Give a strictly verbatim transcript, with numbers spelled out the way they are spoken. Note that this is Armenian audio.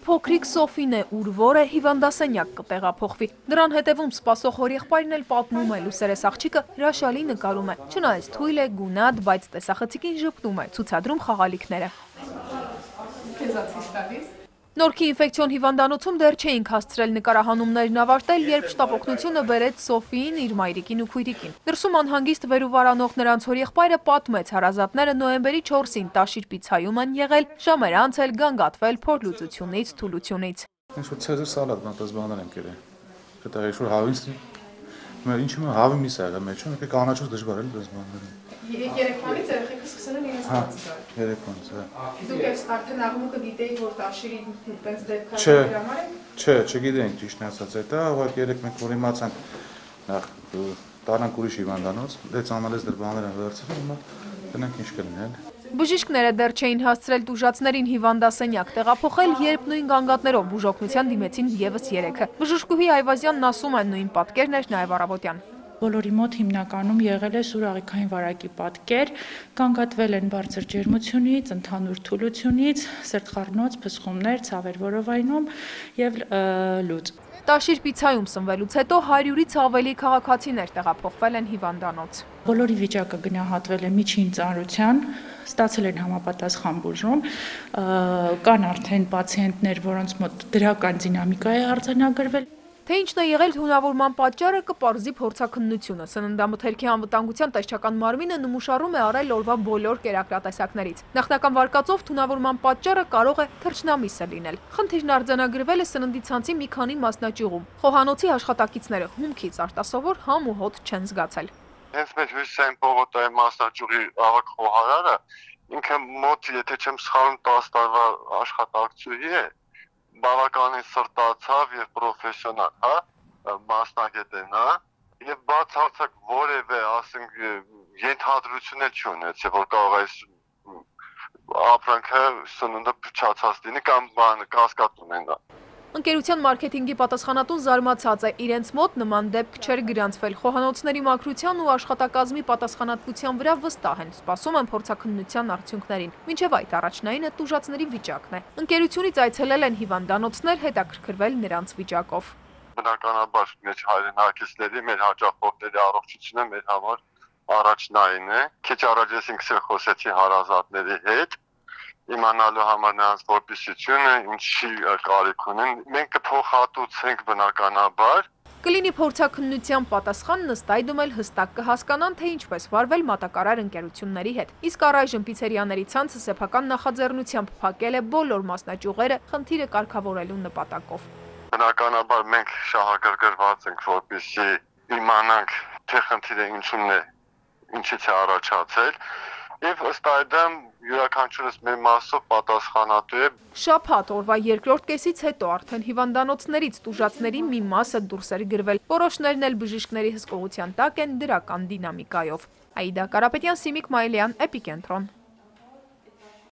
փոքրիկ Սոֆին է, ուր որը հիվանդասենյակ կտեղափոխվի։ Դրան հետևում սպասող հորեղբայրն էլ պատմում է, լուսերես աղջիկը հրաշալի նկարում է։ Չնայած թույլ է, գունատ, բայց տեսախցիկին ժպտում է, ցուցադրում խաղալիքները։ Նորքի ինֆեկցիոն հիվանդանոցում դեռ չէինք հասցրել նկարահանումներն ավարտել, երբ շտապօգնությունը բերեց Սոֆիին, իր մայրիկին ու քույրիկին։ Դրսում անհանգիստ վերուվարանող նրանց հորեղբայրը պատմեց, հարազատները նոյեմբերի չորսին տաշիր պիցայում են եղել, ժամեր անց էլ գանգատվել փորլուծությունից, թուլությունից։ Ցեզար սալատ բանտած բաներ եմ կերել։ Դա ինչ-որ հավից մեր ինչու՞ մը հավի միս ա եղել մեջ, ու կանաչուց դժվար էլ դες բաները։ Երեքվանից երեխեքը սկսել են իրենց բացել։ Երեքվանից, հա։ Դուք ես արդեն աղմուկը գիտեիք, որ տաշիրի տենց դեպքեր Չէ, համար են։ չէ, չգիտենք ճիշտն ասած, դա ուղղակի երեք մենք որ իմացանք նախ տարանք ուրիշ հիվանդանոց, դե ցանալես դեռ բաներ են վերցրել, հիմա գնանք ինչ կլինի էլ։ Բժիշկները դեռ չէին հասցրել տուժածներին հիվանդասենյակ տեղափոխել, երբ նույն գանգատներով բուժօգնության դիմեցին եւս երեքը։ Բժշկուհի Այվազյանն ասում է, նույն պատկերն էր նաեւ առավոտյան։ Բոլորի մոտ հիմնականում եղել է սուր աղիքային վարակի պատկեր, գանգատվել են բարձր ջերմությունից, ընդհանուր թուլությունից, սրտխառնոց, փսխումներ, ցավեր որովայնում եւ լուծ։ Տաշիր պիցայում սնվելուց հետո հարյուրից ավելի քաղաքացիներ տեղափոխվել են հիվանդանոց։ Բոլորի վիճակը գնահատվել է միջին ծանրության, ստացել են համապատասխան բուժում, կան արդեն պացիենտներ, որոնց մոտ դրական դինամիկա է արձանագրվել։ Թե ինչն է եղել թունավորման պատճառը կպարզի փորձաքննությունը։ Սննդամթերքի անվտանգության տեսչական մարմինը նմուշառում է արել օրվա բոլոր կերակրատեսակներից։ Նախնական վարկածով թունավորման պատճառը կարող է թռչնամիսը լինել։ Խնդիրն արձանագրվել է սննդի ցանցի մի քանի մասնաճյուղում։ Խոհանոցի աշխատակիցները հումքից արտասովոր համ ու հոտ չեն զգացել։ Հենց մեր հյուսիսային պողոտայի մասնաճյուղի ավագ խոհարարը ինքը մոտ, եթե չեմ սխալվում, տասը տարվա աշխատակցուհի է, բավականին սրտացավ եւ պրոֆեսիոնալ, հա, մասնագետ է նա, եւ բացարձակ որևէ, ասենք, ենթադրություն էլ չունեցել, որ կարող է ապրանքը սնունդը փչացած լինի կամ բան կասկած ունենա։ Ընկերության մարքեթինգի պատասխանատուն զարմացած է, իրենց մոտ նման դեպք չէր գրանցվել։ Խոհանոցների մաքրության ու աշխատակազմի պատասխանատվության վրա վստահ են, սպասում են փորձաքննության արդյունքներին։ Մինչև այդ առաջնայինը տուժածների վիճակն է։ Ընկերությունից այցելել են հիվանդանոցներ, հետաքրքրվել նրանց վիճակով։ Բնականաբար մեր հայրենակիցների, մեր հաճախորդների առողջությունը մեր համար առաջնային է։ Քիչ առաջ ես ինքս էլ խոսեցի հարազատների հետ, իմանալու համար նրանց որպիսությունը, ինչի կարիք ունեն, մենք կփոխհատուցենք բնականաբար։ Կլինի փորձաքննության պատասխանն ըստ այդում էլ հստակ կհասկանան, թե ինչպես վարվել մատակարար ընկերությունների հետ։ Իսկ առայժմ պիցերիաների ցանցը սեփական նախաձեռնությամբ փակել է բոլոր մասնաճյուղերը խնդիրը կարգավորելու նպատակով։ Բնականաբար մենք շահագրգռված ենք, որպեսզի իմանանք, թե խնդիրը ինչումն է, ինչից է առաջացել, եւ ըստ այդմ յուրաքանչյուրս մեր մասով պատասխանատու է։ Շաբաթ օրվա երկրորդ կեսից հետո արդեն հիվանդանոցներից տուժածների մի մասը դուրս էր գրվել։ Որոշներն էլ բժիշկների հսկողության տակ են դրական դինամիկայով։ Աիդա Կարապետյան, Սիմիկ Մայլյան, Էպիկենտրոն։